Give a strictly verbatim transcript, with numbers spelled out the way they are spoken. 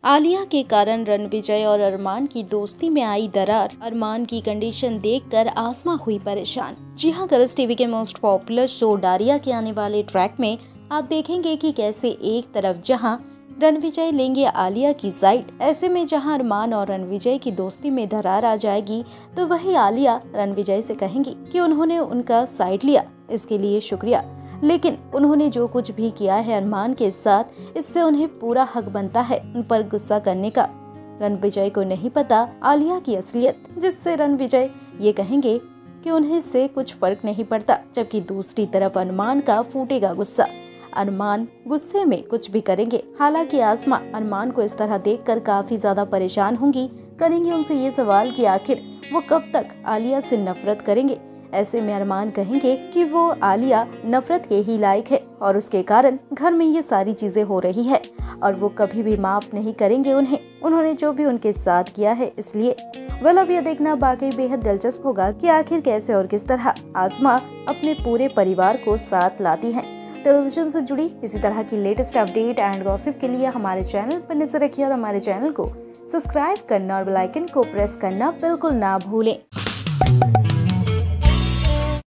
आलिया के कारण रणविजय और अरमान की दोस्ती में आई दरार। अरमान की कंडीशन देखकर आसमा हुई परेशान। जी हाँ, कलर्स टीवी के मोस्ट पॉपुलर शो डारिया के आने वाले ट्रैक में आप देखेंगे कि कैसे एक तरफ जहां रणविजय लेंगे आलिया की साइड, ऐसे में जहां अरमान और रणविजय की दोस्ती में दरार आ जाएगी तो वही आलिया रणविजय से कहेंगी कि उन्होंने उनका साइड लिया, इसके लिए शुक्रिया, लेकिन उन्होंने जो कुछ भी किया है अरमान के साथ, इससे उन्हें पूरा हक बनता है उन पर गुस्सा करने का। रणविजय को नहीं पता आलिया की असलियत, जिससे रणविजय ये कहेंगे कि उन्हें इससे कुछ फर्क नहीं पड़ता, जबकि दूसरी तरफ अरमान का फूटेगा गुस्सा। अरमान गुस्से में कुछ भी करेंगे। हालांकि आसमा अरमान को इस तरह देखकर काफी ज्यादा परेशान होंगी, करेंगी उनसे ये सवाल कि आखिर वो कब तक आलिया से नफरत करेंगे। ऐसे में अरमान कहेंगे कि वो आलिया नफरत के ही लायक है और उसके कारण घर में ये सारी चीजें हो रही है और वो कभी भी माफ नहीं करेंगे उन्हें, उन्होंने जो भी उनके साथ किया है। इसलिए वेल अब ये देखना बाकी बेहद दिलचस्प होगा कि आखिर कैसे और किस तरह आसमा अपने पूरे परिवार को साथ लाती है। टेलीविजन से जुड़ी इसी तरह की लेटेस्ट अपडेट एंड गॉसिप के लिए हमारे चैनल पर नजर रखिए और हमारे चैनल को सब्सक्राइब करना और बेल आइकन को प्रेस करना बिल्कुल ना भूलें।